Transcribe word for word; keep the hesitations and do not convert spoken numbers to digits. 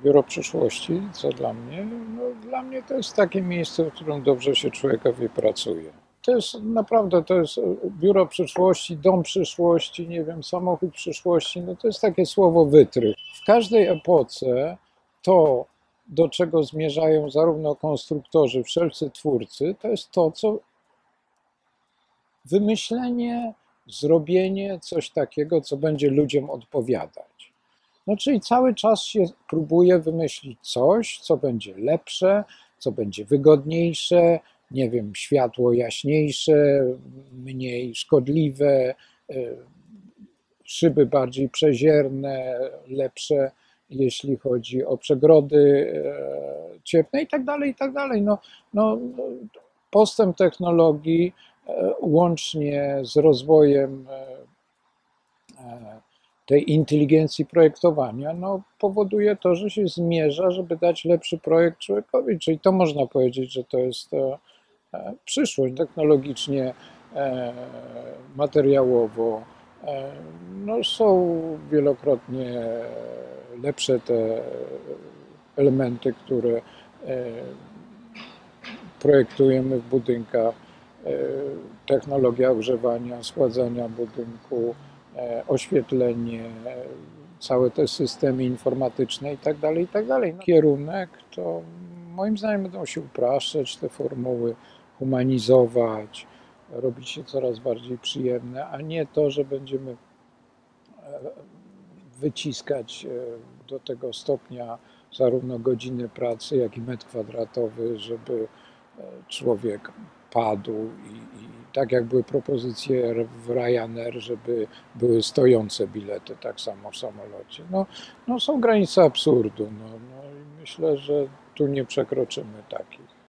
Biuro Przyszłości, co dla mnie? No, dla mnie to jest takie miejsce, w którym dobrze się człowiekowi pracuje. To jest naprawdę, to jest biuro przyszłości, dom przyszłości, nie wiem, samochód przyszłości, no to jest takie słowo wytrych. W każdej epoce to, do czego zmierzają zarówno konstruktorzy, wszelcy twórcy, to jest to, co wymyślenie, zrobienie coś takiego, co będzie ludziom odpowiadać. No, czyli cały czas się próbuje wymyślić coś, co będzie lepsze, co będzie wygodniejsze, nie wiem, światło jaśniejsze, mniej szkodliwe, y, szyby bardziej przezierne, lepsze, jeśli chodzi o przegrody e, cieplne i tak dalej, i tak dalej. No, no, postęp technologii e, łącznie z rozwojem e, e, tej inteligencji projektowania, no, powoduje to, że się zmierza, żeby dać lepszy projekt człowiekowi. Czyli to można powiedzieć, że to jest e, e, przyszłość technologicznie, e, materiałowo. E, no, są wielokrotnie lepsze te elementy, które e, projektujemy w budynkach, e, technologia ogrzewania, schładzania budynku, e, oświetlenie, e, całe te systemy informatyczne i tak dalej, i tak dalej. No, kierunek to moim zdaniem będą się upraszczać te formuły, humanizować, robić się coraz bardziej przyjemne, a nie to, że będziemy e, wyciskać e, do tego stopnia zarówno godziny pracy, jak i metr kwadratowy, żeby e, człowiek padł i, i tak jak były propozycje w Ryanair, żeby były stojące bilety, tak samo w samolocie. No, no są granice absurdu, no, no i myślę, że tu nie przekroczymy takich.